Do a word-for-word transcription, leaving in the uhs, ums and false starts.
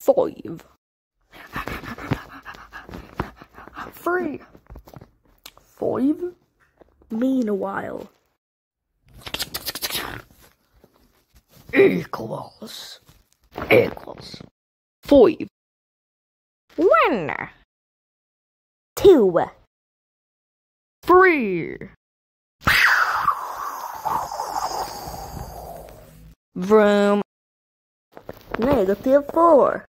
Five. Three. Five. Meanwhile. Equals. Equals. Five. One. Two. Three. Vroom. Negative four.